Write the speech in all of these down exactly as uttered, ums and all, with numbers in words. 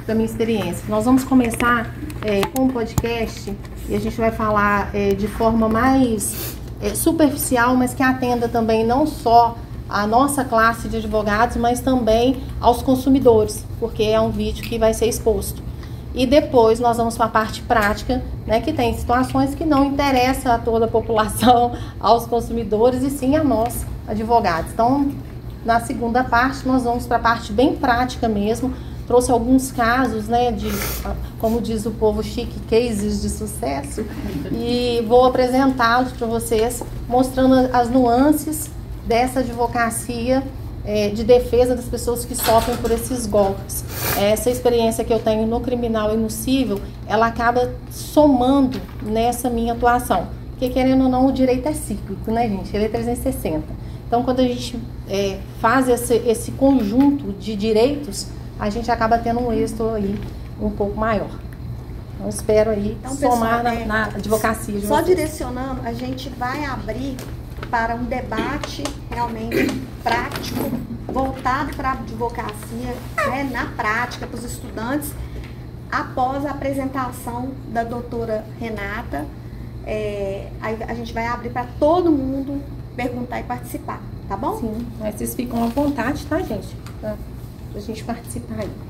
da minha experiência. Nós vamos começar é, com um podcast e a gente vai falar é, de forma mais é, superficial, mas que atenda também não só a nossa classe de advogados, mas também aos consumidores, porque é um vídeo que vai ser exposto. E depois nós vamos para a parte prática, né, que tem situações que não interessam a toda a população, aos consumidores, e sim a nós, advogados. Então, na segunda parte, nós vamos para a parte bem prática mesmo. Trouxe alguns casos, né, de, como diz o povo chique, cases de sucesso, e vou apresentá-los para vocês, mostrando as nuances dessa advocacia é, de defesa das pessoas que sofrem por esses golpes. Essa experiência que eu tenho no criminal e no civil, ela acaba somando nessa minha atuação. Porque, querendo ou não, o direito é cíclico, né, gente? Ele é trezentos e sessenta. Então, quando a gente é, faz esse, esse conjunto de direitos, a gente acaba tendo um êxito aí um pouco maior. Então, espero aí então, somar pessoal, na, é, na advocacia de Só vocês. Direcionando, a gente vai abrir para um debate realmente prático, voltado para a advocacia, né, na prática, para os estudantes, após a apresentação da doutora Renata. É, aí a gente vai abrir para todo mundo perguntar e participar, tá bom? Sim, mas vocês ficam à vontade, tá, gente? Pra, pra gente participar aí.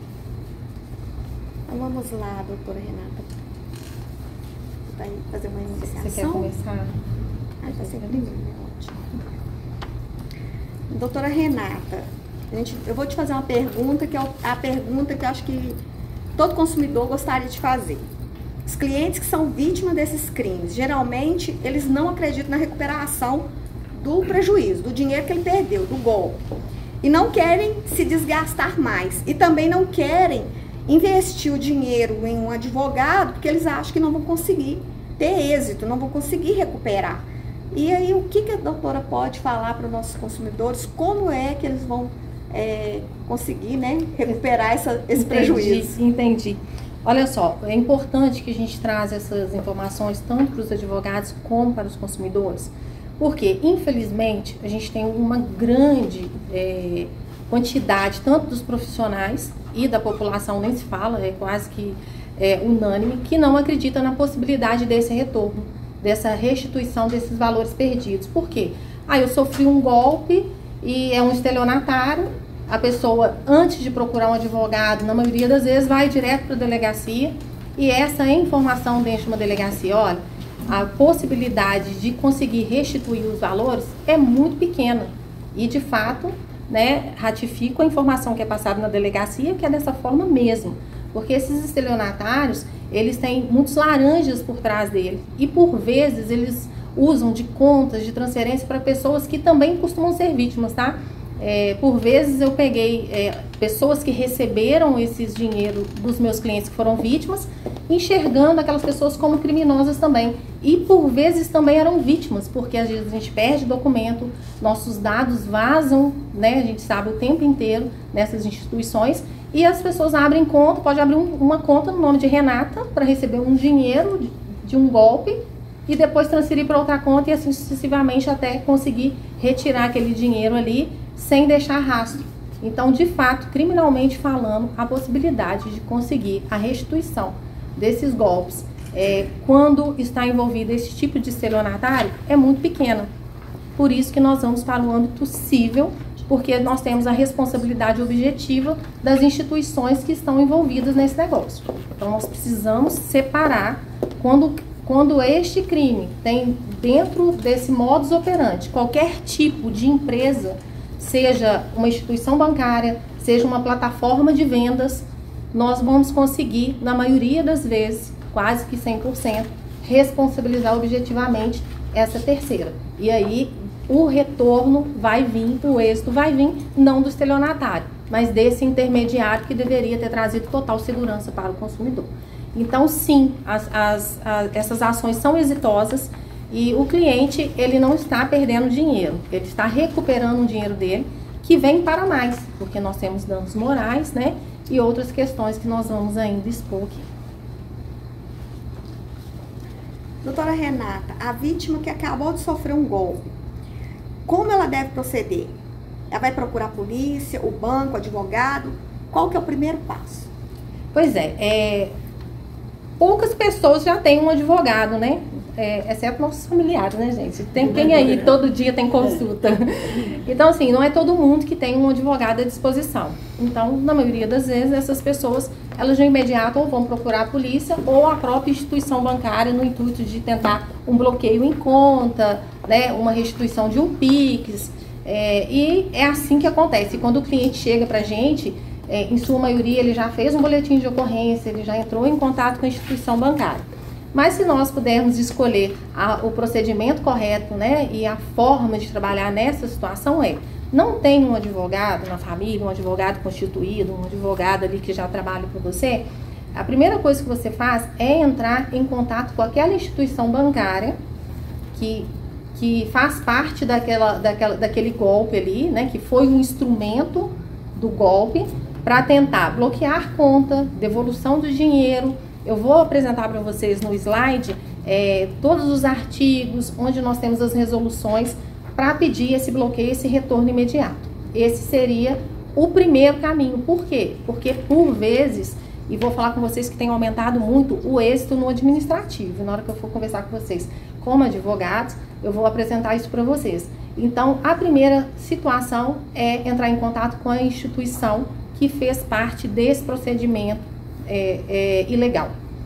Então vamos lá, doutora Renata. Você vai fazer uma iniciação? Você quer começar? Ah, já sei primeiro, né? Ótimo. Doutora Renata, a gente, eu vou te fazer uma pergunta, que é a pergunta que eu acho que todo consumidor gostaria de fazer. Os clientes que são vítimas desses crimes, geralmente, eles não acreditam na recuperação do prejuízo, do dinheiro que ele perdeu, do golpe. E não querem se desgastar mais. E também não querem investir o dinheiro em um advogado, porque eles acham que não vão conseguir ter êxito, não vão conseguir recuperar. E aí, o que, que a doutora pode falar para os nossos consumidores? Como é que eles vão é, conseguir, né, recuperar essa, esse entendi, prejuízo? Entendi. Olha só, é importante que a gente traga essas informações tanto para os advogados como para os consumidores, porque, infelizmente, a gente tem uma grande é, quantidade, tanto dos profissionais e da população, nem se fala, é quase que é, unânime, que não acredita na possibilidade desse retorno, dessa restituição desses valores perdidos. Por quê? Ah, eu sofri um golpe e é um estelionatário, a pessoa, antes de procurar um advogado, na maioria das vezes, vai direto para a delegacia, e essa informação dentro de uma delegacia, olha, a possibilidade de conseguir restituir os valores é muito pequena. E, de fato, né, ratifico a informação que é passada na delegacia, que é dessa forma mesmo. Porque esses estelionatários, eles têm muitos laranjas por trás deles. E, por vezes, eles usam de contas, de transferência para pessoas que também costumam ser vítimas, tá? É, por vezes eu peguei é, pessoas que receberam esses dinheiro dos meus clientes que foram vítimas, enxergando aquelas pessoas como criminosas também. E por vezes também eram vítimas, porque às vezes a gente perde documento, nossos dados vazam, né, a gente sabe o tempo inteiro nessas instituições, e as pessoas abrem conta, pode abrir um, uma conta no nome de Renata para receber um dinheiro de, de um golpe e depois transferir para outra conta e assim sucessivamente até conseguir retirar aquele dinheiro ali sem deixar rastro. Então, de fato, criminalmente falando, a possibilidade de conseguir a restituição desses golpes é, quando está envolvido esse tipo de estelionatário é muito pequena. Por isso que nós vamos para o âmbito civil, porque nós temos a responsabilidade objetiva das instituições que estão envolvidas nesse negócio. Então, nós precisamos separar quando, quando este crime tem dentro desse modus operandi qualquer tipo de empresa, seja uma instituição bancária, seja uma plataforma de vendas, nós vamos conseguir, na maioria das vezes, quase que cem por cento, responsabilizar objetivamente essa terceira. E aí o retorno vai vir, o êxito vai vir, não do estelionatário, mas desse intermediário que deveria ter trazido total segurança para o consumidor. Então, sim, as, as, as, essas ações são exitosas. E o cliente, ele não está perdendo dinheiro, ele está recuperando o dinheiro dele, que vem para mais, porque nós temos danos morais, né, e outras questões que nós vamos ainda expor aqui. Doutora Renata, a vítima que acabou de sofrer um golpe, como ela deve proceder? Ela vai procurar a polícia, o banco, o advogado? Qual que é o primeiro passo? Pois é, é, poucas pessoas já têm um advogado, né? É, exceto nossos familiares, né, gente? Tem quem aí todo dia tem consulta. Então, assim, não é todo mundo que tem um advogado à disposição. Então, na maioria das vezes, essas pessoas, elas de imediato ou vão procurar a polícia ou a própria instituição bancária no intuito de tentar um bloqueio em conta, né, uma restituição de um PIX. É, e é assim que acontece. Quando o cliente chega pra gente, é, em sua maioria, ele já fez um boletim de ocorrência, ele já entrou em contato com a instituição bancária. Mas se nós pudermos escolher a, o procedimento correto, né, e a forma de trabalhar nessa situação é, não tem um advogado na família, um advogado constituído, um advogado ali que já trabalha com você, a primeira coisa que você faz é entrar em contato com aquela instituição bancária que, que faz parte daquela, daquela, daquele golpe ali, né, que foi um instrumento do golpe para tentar bloquear conta, devolução do dinheiro. Eu vou apresentar para vocês no slide é, todos os artigos onde nós temos as resoluções para pedir esse bloqueio, esse retorno imediato. Esse seria o primeiro caminho. Por quê? Porque por vezes, e vou falar com vocês que tem aumentado muito o êxito no administrativo. Na hora que eu for conversar com vocês como advogados, eu vou apresentar isso para vocês. Então, a primeira situação é entrar em contato com a instituição que fez parte desse procedimento É, é, ilegal.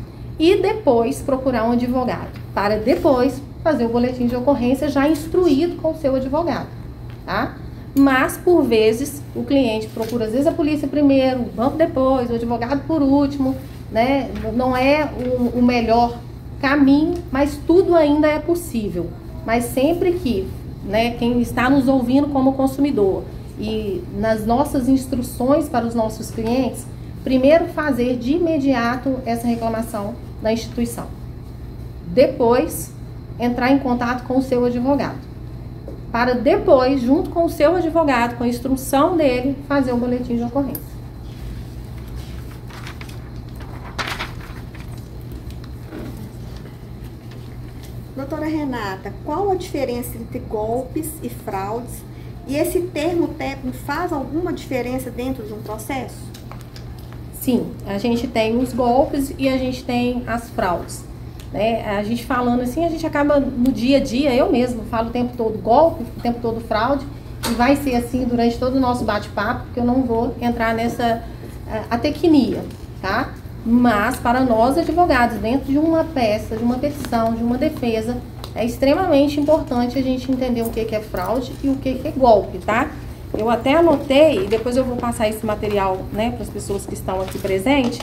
E depois procurar um advogado, para depois fazer o boletim de ocorrência já instruído com o seu advogado, tá? Mas, por vezes, o cliente procura, às vezes, a polícia primeiro, o banco depois, o advogado por último, né? Não é o, o melhor caminho, mas tudo ainda é possível. Mas sempre que, né, quem está nos ouvindo como consumidor e nas nossas instruções para os nossos clientes, primeiro fazer de imediato essa reclamação na instituição. Depois, entrar em contato com o seu advogado. Para depois, junto com o seu advogado, com a instrução dele, fazer o boletim de ocorrência. Doutora Renata, qual a diferença entre golpes e fraudes? E esse termo técnico faz alguma diferença dentro de um processo? Sim, a gente tem os golpes e a gente tem as fraudes. Né? A gente falando assim, a gente acaba no dia a dia, eu mesmo falo o tempo todo golpe, o tempo todo fraude, e vai ser assim durante todo o nosso bate-papo, porque eu não vou entrar nessa a, a tecnia, tá? Mas para nós advogados, dentro de uma peça, de uma petição, de uma defesa, é extremamente importante a gente entender o que que é fraude e o que que é golpe, tá? Eu até anotei, e depois eu vou passar esse material, né, para as pessoas que estão aqui presentes,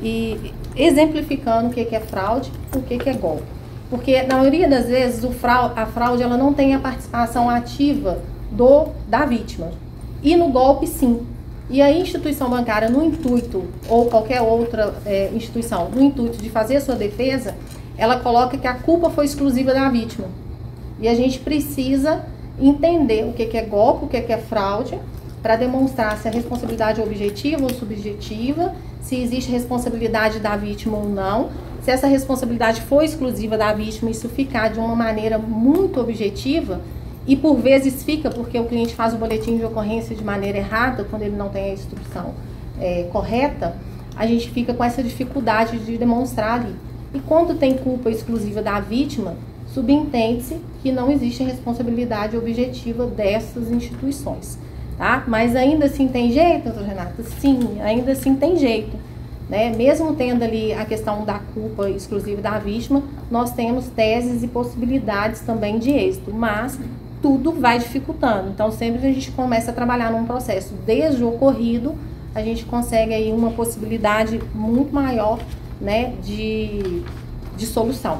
e exemplificando o que que é fraude e o que que é golpe. Porque, na maioria das vezes, o fraude, a fraude ela não tem a participação ativa do, da vítima. E no golpe, sim. E a instituição bancária, no intuito, ou qualquer outra é, instituição, no intuito de fazer a sua defesa, ela coloca que a culpa foi exclusiva da vítima. E a gente precisa entender o que que é golpe, o que que é fraude, para demonstrar se a responsabilidade é objetiva ou subjetiva, se existe responsabilidade da vítima ou não. Se essa responsabilidade for exclusiva da vítima, isso ficar de uma maneira muito objetiva, e por vezes fica porque o cliente faz o boletim de ocorrência de maneira errada, quando ele não tem a instrução é, correta, a gente fica com essa dificuldade de demonstrar ali. E quando tem culpa exclusiva da vítima, subentende-se que não existe responsabilidade objetiva dessas instituições, tá? Mas ainda assim tem jeito, doutora Renata? Sim, ainda assim tem jeito, né? Mesmo tendo ali a questão da culpa exclusiva da vítima, nós temos teses e possibilidades também de êxito, mas tudo vai dificultando. Então, sempre que a gente começa a trabalhar num processo desde o ocorrido, a gente consegue aí uma possibilidade muito maior, né, de, de solução.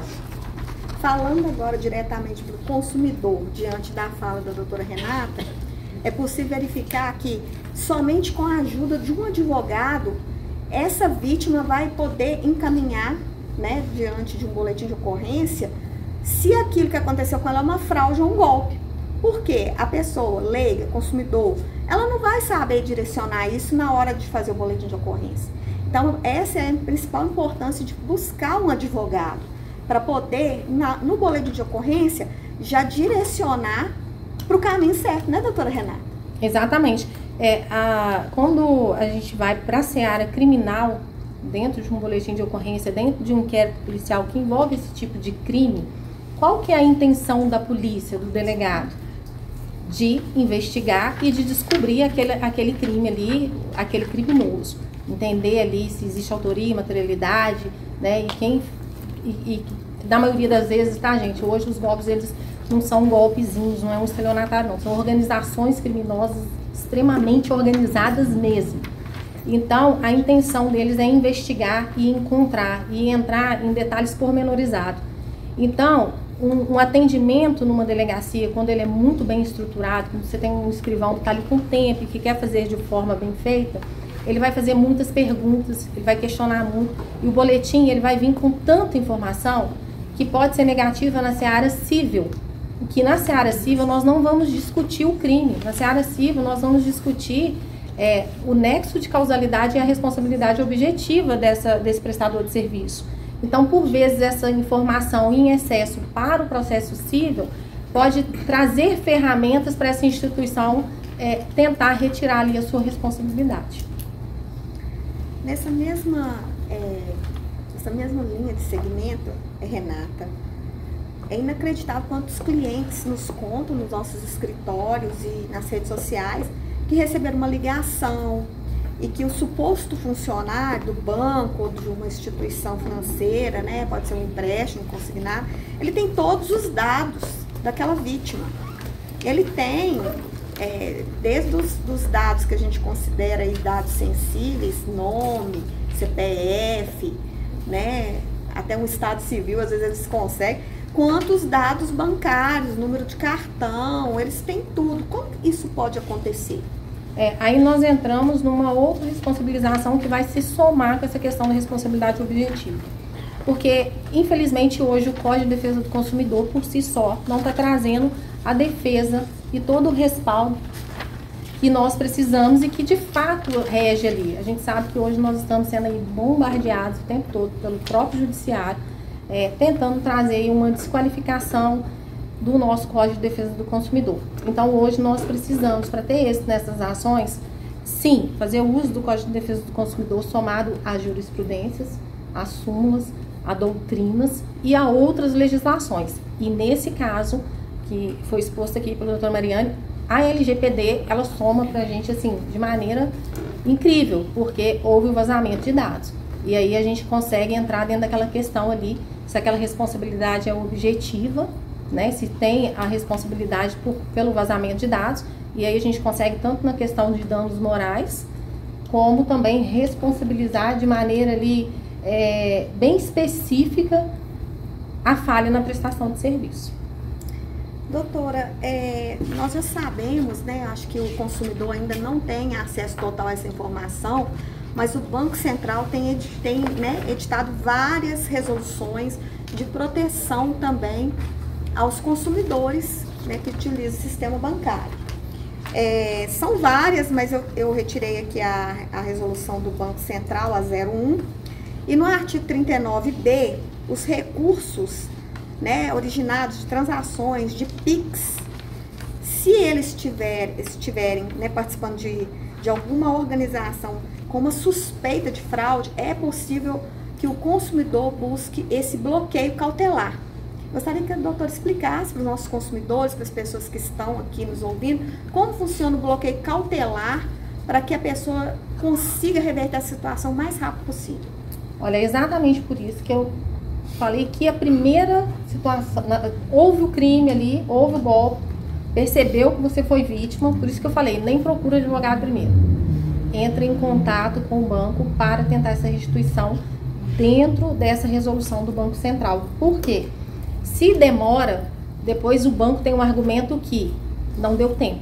Falando agora diretamente para o consumidor, diante da fala da doutora Renata, é possível verificar que somente com a ajuda de um advogado, essa vítima vai poder encaminhar, né, diante de um boletim de ocorrência, se aquilo que aconteceu com ela é uma fraude ou um golpe. Porque a pessoa leiga, consumidor, ela não vai saber direcionar isso na hora de fazer o boletim de ocorrência. Então, essa é a principal importância de buscar um advogado, para poder, na, no boletim de ocorrência, já direcionar para o caminho certo, né, doutora Renata? Exatamente. É, a, quando a gente vai para a seara criminal, dentro de um boletim de ocorrência, dentro de um inquérito policial que envolve esse tipo de crime, qual que é a intenção da polícia, do delegado? De investigar e de descobrir aquele, aquele crime ali, aquele criminoso. Entender ali se existe autoria, materialidade, né? E quem... E, e, na maioria das vezes, tá, gente? Hoje os golpes, eles não são golpezinhos, não é um estelionatário, não. São organizações criminosas extremamente organizadas mesmo. Então, a intenção deles é investigar e encontrar e entrar em detalhes pormenorizados. Então, um, um atendimento numa delegacia, quando ele é muito bem estruturado, quando você tem um escrivão que está ali com tempo e que quer fazer de forma bem feita, ele vai fazer muitas perguntas, ele vai questionar muito, e o boletim ele vai vir com tanta informação que pode ser negativa na seara civil. Que na seara civil nós não vamos discutir o crime, na seara civil nós vamos discutir é, o nexo de causalidade e a responsabilidade objetiva dessa, desse prestador de serviço. Então, por vezes, essa informação em excesso para o processo civil pode trazer ferramentas para essa instituição é, tentar retirar ali a sua responsabilidade. Nessa mesma, é, essa mesma linha de segmento, Renata, é inacreditável quantos clientes nos contam nos nossos escritórios e nas redes sociais que receberam uma ligação e que o suposto funcionário do banco ou de uma instituição financeira, né, pode ser um empréstimo consignado, ele tem todos os dados daquela vítima. Ele tem, é, desde os dos dados que a gente considera aí dados sensíveis, nome, C P F, né, até um estado civil, às vezes eles conseguem, quanto os dados bancários, número de cartão, eles têm tudo. Como isso pode acontecer? É, aí nós entramos numa outra responsabilização que vai se somar com essa questão da responsabilidade objetiva. Porque, infelizmente, hoje o Código de Defesa do Consumidor, por si só, não está trazendo a defesa e todo o respaldo que nós precisamos e que, de fato, rege ali. A gente sabe que hoje nós estamos sendo aí bombardeados o tempo todo pelo próprio judiciário, é, tentando trazer uma desqualificação do nosso Código de Defesa do Consumidor. Então, hoje nós precisamos, para ter êxito nessas ações, sim, fazer o uso do Código de Defesa do Consumidor somado às jurisprudências, às súmulas, a doutrinas e a outras legislações. E nesse caso, que foi exposto aqui pela doutora Mariane, a L G P D, ela soma pra gente, assim, de maneira incrível, porque houve o vazamento de dados. E aí a gente consegue entrar dentro daquela questão ali, se aquela responsabilidade é objetiva, né, se tem a responsabilidade por, pelo vazamento de dados, e aí a gente consegue tanto na questão de danos morais, como também responsabilizar de maneira ali, é, bem específica a falha na prestação de serviço. Doutora, é, nós já sabemos, né, acho que o consumidor ainda não tem acesso total a essa informação, mas o Banco Central tem, tem né, editado várias resoluções de proteção também aos consumidores, né, que utilizam o sistema bancário. É, são várias, mas eu, eu retirei aqui a, a resolução do Banco Central, a zero um, e no artigo trinta e nove B, os recursos, né, originados de transações de Pix, se eles tiver, estiverem né, participando de, de alguma organização com uma suspeita de fraude, é possível que o consumidor busque esse bloqueio cautelar. Gostaria que a doutora explicasse para os nossos consumidores, para as pessoas que estão aqui nos ouvindo, como funciona o bloqueio cautelar para que a pessoa consiga reverter a situação o mais rápido possível. Olha, é exatamente por isso que eu falei que a primeira situação, houve o crime ali, houve o golpe, percebeu que você foi vítima, por isso que eu falei, nem procura advogado primeiro. Entra em contato com o banco para tentar essa restituição dentro dessa resolução do Banco Central. Por quê? Se demora, depois o banco tem um argumento que não deu tempo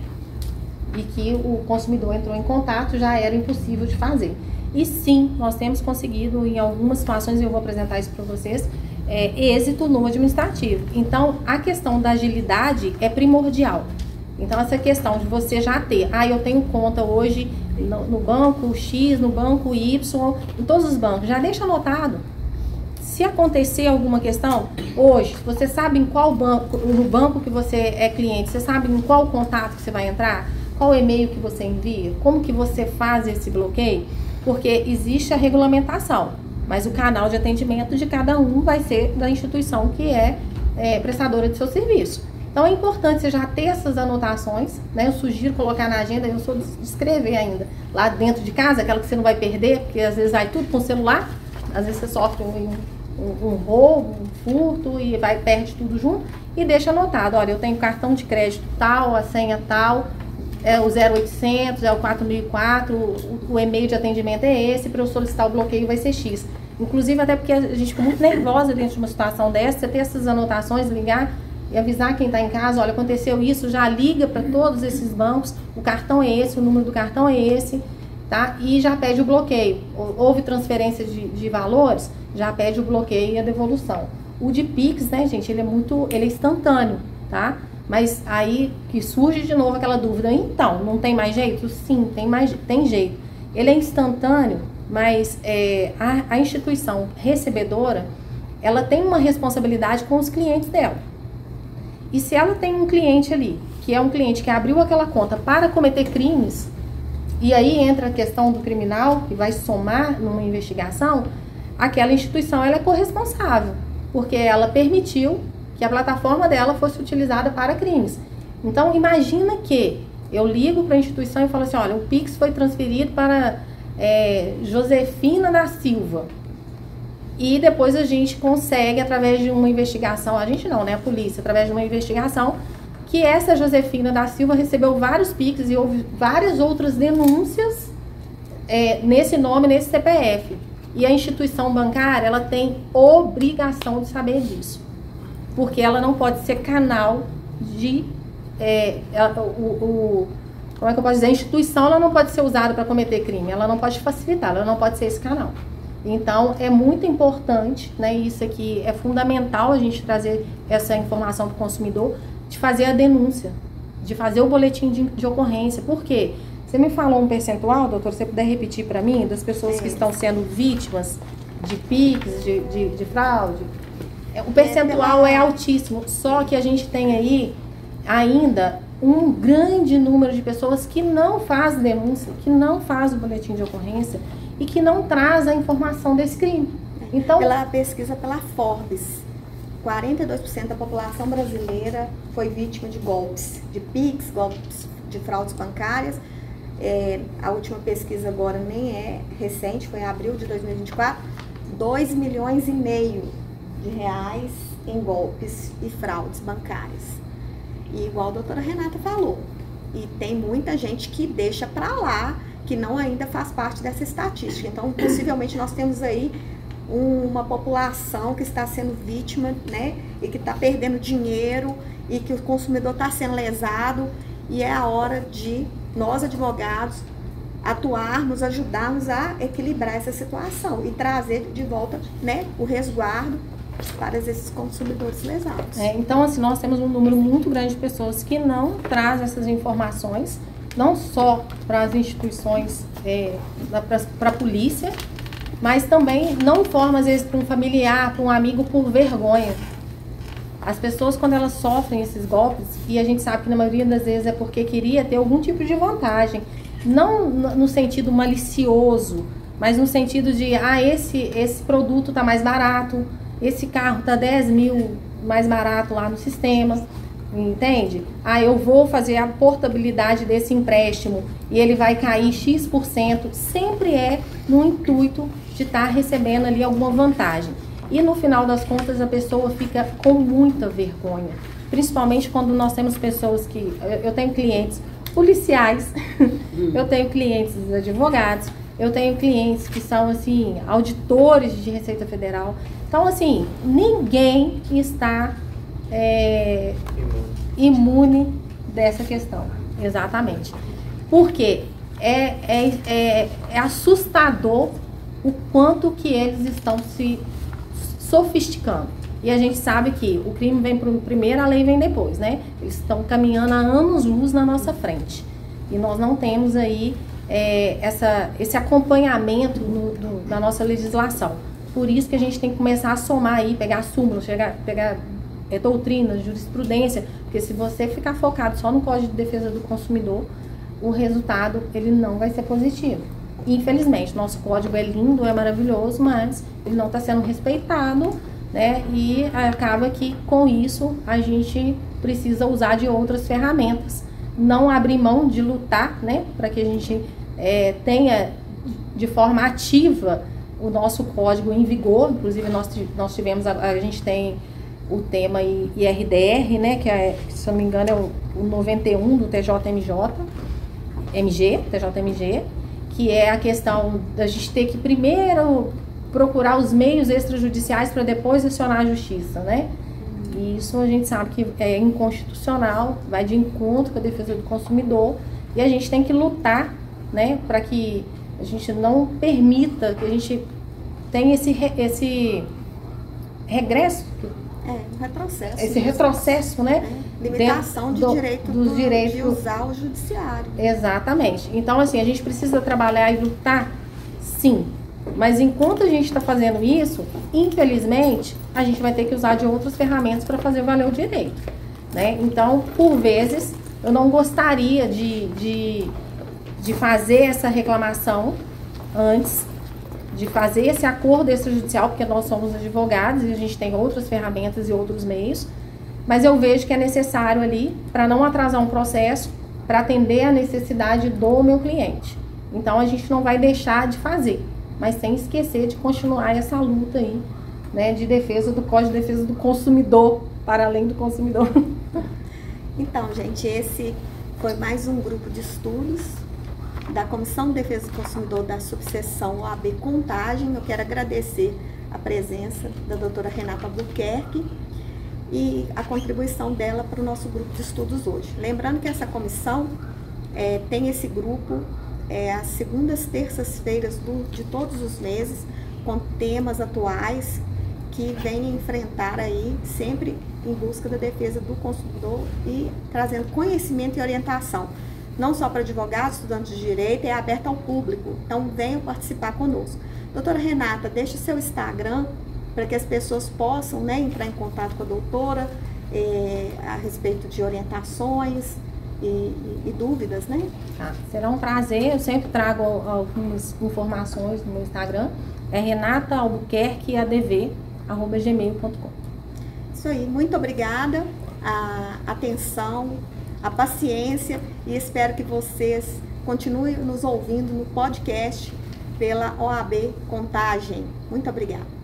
e que o consumidor entrou em contato, já era impossível de fazer. E sim, nós temos conseguido em algumas situações, e eu vou apresentar isso para vocês, é, êxito no administrativo. Então, a questão da agilidade é primordial. Então, essa questão de você já ter, ah, eu tenho conta hoje no, no banco X, no banco Y, em todos os bancos, já deixa anotado. Se acontecer alguma questão, hoje, você sabe em qual banco, no banco que você é cliente, você sabe em qual contato que você vai entrar, qual e-mail que você envia, como que você faz esse bloqueio. porque existe a regulamentação, mas o canal de atendimento de cada um vai ser da instituição que é, é prestadora de seu serviço. Então é importante você já ter essas anotações, né? Eu sugiro colocar na agenda, eu sou de escrever ainda, lá dentro de casa, aquela que você não vai perder, porque às vezes vai tudo com o celular, às vezes você sofre um, um, um roubo, um furto e vai, perde tudo junto e deixa anotado, olha, eu tenho cartão de crédito tal, a senha tal, é o zero oitocentos, é o quatro mil e quatro, o, o e-mail de atendimento é esse, para eu solicitar o bloqueio vai ser X. Inclusive até porque a gente fica muito nervosa dentro de uma situação dessa, você ter essas anotações, ligar e avisar quem está em casa, olha, aconteceu isso, já liga para todos esses bancos, o cartão é esse, o número do cartão é esse, tá? E já pede o bloqueio. Houve transferência de, de valores, já pede o bloqueio e a devolução. O de Pix, né, gente, ele é muito, ele é instantâneo, tá? Mas aí que surge de novo aquela dúvida, então, não tem mais jeito? Sim, tem, mais, tem jeito. Ele é instantâneo, mas é, a, a instituição recebedora, ela tem uma responsabilidade com os clientes dela. E se ela tem um cliente ali, que é um cliente que abriu aquela conta para cometer crimes, e aí entra a questão do criminal, que vai somar numa investigação, aquela instituição ela é corresponsável, porque ela permitiu que a plataforma dela fosse utilizada para crimes. Então, imagina que eu ligo para a instituição e falo assim, olha, o Pix foi transferido para é, Josefina da Silva. E depois a gente consegue, através de uma investigação, a gente não, né, a polícia, através de uma investigação, que essa Josefina da Silva recebeu vários Pix e houve várias outras denúncias é, nesse nome, nesse C P F. E a instituição bancária, ela tem obrigação de saber disso. Porque ela não pode ser canal de... É, o, o, como é que eu posso dizer? A instituição ela não pode ser usada para cometer crime, ela não pode facilitar, ela não pode ser esse canal. Então, é muito importante, né, isso aqui é fundamental a gente trazer essa informação para o consumidor, de fazer a denúncia, de fazer o boletim de, de ocorrência. Por quê? Você me falou um percentual, doutor, se você puder repetir para mim, das pessoas que estão sendo vítimas de Pix, de, de, de fraude. O percentual é altíssimo, só que a gente tem aí ainda um grande número de pessoas que não faz denúncia, que não faz o boletim de ocorrência e que não traz a informação desse crime. Então, pela pesquisa pela Forbes, quarenta e dois por cento da população brasileira foi vítima de golpes, de Pix, golpes de fraudes bancárias. É, a última pesquisa agora nem é recente, foi em abril de dois mil e vinte e quatro, dois milhões e meio de reais em golpes e fraudes bancárias. E igual a doutora Renata falou, e tem muita gente que deixa para lá, que não ainda faz parte dessa estatística. Então, possivelmente, nós temos aí uma população que está sendo vítima, né, e que está perdendo dinheiro, e que o consumidor está sendo lesado, e é a hora de nós, advogados, atuarmos, ajudarmos a equilibrar essa situação e trazer de volta, né, o resguardo para esses consumidores lesados. É, então, assim, nós temos um número muito grande de pessoas que não trazem essas informações, não só para as instituições, é, para a polícia, mas também não informa, às vezes, para um familiar, para um amigo, por vergonha. As pessoas, quando elas sofrem esses golpes, e a gente sabe que na maioria das vezes é porque queria ter algum tipo de vantagem, não no sentido malicioso, mas no sentido de, ah, esse, esse produto está mais barato, esse carro está dez mil mais barato lá no sistema, entende? Ah, eu vou fazer a portabilidade desse empréstimo e ele vai cair X por cento, sempre é no intuito de estar tá recebendo ali alguma vantagem. E no final das contas a pessoa fica com muita vergonha, principalmente quando nós temos pessoas que, eu tenho clientes policiais, eu tenho clientes advogados, eu tenho clientes que são assim, auditores de Receita Federal. Então, assim, ninguém está é, imune dessa questão. Exatamente. Porque é, é, é, é assustador o quanto que eles estão se sofisticando. E a gente sabe que o crime vem primeiro, a lei vem depois, né? Eles estão caminhando há anos-luz na nossa frente. E nós não temos aí é, essa, esse acompanhamento no, do, da nossa legislação. Por isso que a gente tem que começar a somar aí, pegar súmulas, chegar, pegar é, doutrinas, jurisprudência, porque se você ficar focado só no Código de Defesa do Consumidor, o resultado ele não vai ser positivo. infelizmente, nosso código é lindo, é maravilhoso, mas ele não está sendo respeitado, né? E acaba que com isso a gente precisa usar de outras ferramentas, não abrir mão de lutar, né? Para que a gente é, tenha de forma ativa o nosso código em vigor. Inclusive nós, nós tivemos, a, a gente tem o tema I R D R, né? Que é, se não me engano é o, o noventa e um do T J M J, M G, T J M G, que é a questão da gente ter que primeiro procurar os meios extrajudiciais para depois acionar a justiça, né? E isso a gente sabe que é inconstitucional, vai de encontro com a defesa do consumidor, e a gente tem que lutar, né, para que a gente não permita que a gente tenha esse, esse regresso. É, um retrocesso. Esse retrocesso, né? É, limitação de do, direito dos do, direitos de usar o judiciário. Exatamente. Então, assim, a gente precisa trabalhar e lutar, sim. Mas enquanto a gente está fazendo isso, infelizmente, a gente vai ter que usar de outras ferramentas para fazer valer o direito, né? Então, por vezes, eu não gostaria de, de, de fazer essa reclamação antes, de fazer esse acordo extrajudicial, porque nós somos advogados e a gente tem outras ferramentas e outros meios, mas eu vejo que é necessário ali para não atrasar um processo, para atender a necessidade do meu cliente. Então, a gente não vai deixar de fazer, mas sem esquecer de continuar essa luta aí, né, de defesa do Código de Defesa do Consumidor, para além do consumidor. Então, gente, esse foi mais um grupo de estudos da Comissão de Defesa do Consumidor da subseção O A B Contagem. Eu quero agradecer a presença da doutora Renata Albuquerque e a contribuição dela para o nosso grupo de estudos hoje. Lembrando que essa comissão é, tem esse grupo é, às segundas, terças-feiras de todos os meses, com temas atuais que vêm enfrentar aí sempre em busca da defesa do consumidor e trazendo conhecimento e orientação. Não só para advogados, estudantes de direito, é aberto ao público. Então, venham participar conosco. Doutora Renata, deixe seu Instagram para que as pessoas possam, né, entrar em contato com a doutora é, a respeito de orientações e, e, e dúvidas, né? Tá. Será um prazer. Eu sempre trago algumas informações no meu Instagram. É renata albuquerque a d v arroba gmail ponto com. Isso aí. Muito obrigada. A atenção, a paciência, e espero que vocês continuem nos ouvindo no podcast pela O A B Contagem. Muito obrigada.